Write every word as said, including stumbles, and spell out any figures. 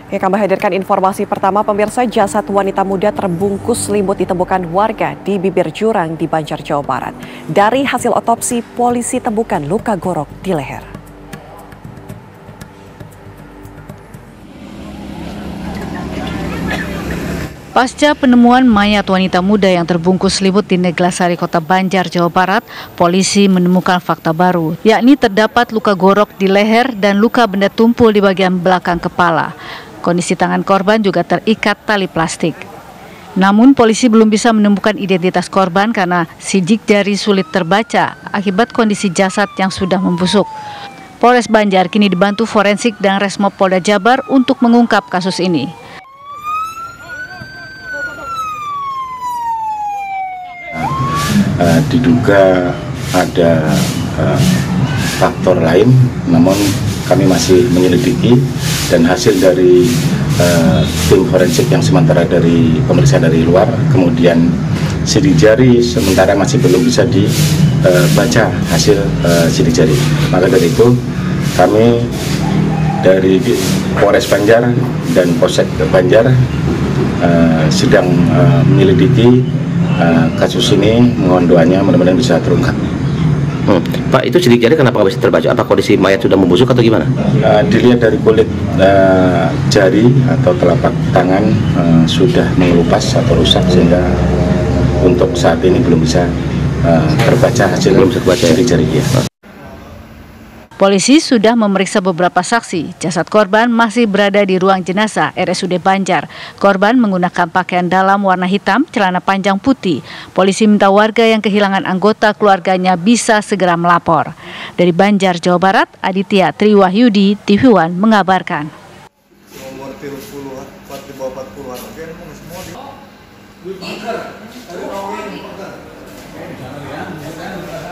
Ya, kami hadirkan informasi pertama, pemirsa. Jasad wanita muda terbungkus selimut ditemukan warga di bibir jurang di Banjar, Jawa Barat. Dari hasil otopsi, polisi temukan luka gorok di leher. Pasca penemuan mayat wanita muda yang terbungkus selimut di Neglasari, Kota Banjar, Jawa Barat, polisi menemukan fakta baru, yakni terdapat luka gorok di leher dan luka benda tumpul di bagian belakang kepala. Kondisi tangan korban juga terikat tali plastik. Namun polisi belum bisa menemukan identitas korban karena sidik jari sulit terbaca akibat kondisi jasad yang sudah membusuk. Polres Banjar kini dibantu forensik dan Resmob Polda Jabar untuk mengungkap kasus ini. Uh, diduga ada uh, faktor lain, namun kami masih menyelidiki, dan hasil dari uh, tim forensik yang sementara dari pemeriksaan dari luar, kemudian sidik jari sementara masih belum bisa dibaca uh, hasil uh, sidik jari. Maka dari itu kami dari Polres Banjar dan Polsek Banjar uh, sedang uh, menyelidiki uh, kasus ini. Mohon doanya mudah-mudahan bisa terungkap. Hmm. Pak, itu sidik jari kenapa nggak bisa terbaca? Apa kondisi mayat sudah membusuk atau gimana? Uh, dilihat dari kulit uh, jari atau telapak tangan uh, sudah mengelupas atau rusak, sehingga untuk saat ini belum bisa uh, terbaca hasil belum terbaca sidik jari. Ya. Polisi sudah memeriksa beberapa saksi. Jasad korban masih berada di ruang jenazah R S U D Banjar. Korban menggunakan pakaian dalam warna hitam, celana panjang putih. Polisi minta warga yang kehilangan anggota keluarganya bisa segera melapor. Dari Banjar, Jawa Barat, Aditya Triwahyudi, T V One mengabarkan. Umur tiga puluhan, di bawah empat puluhan, oke, semua di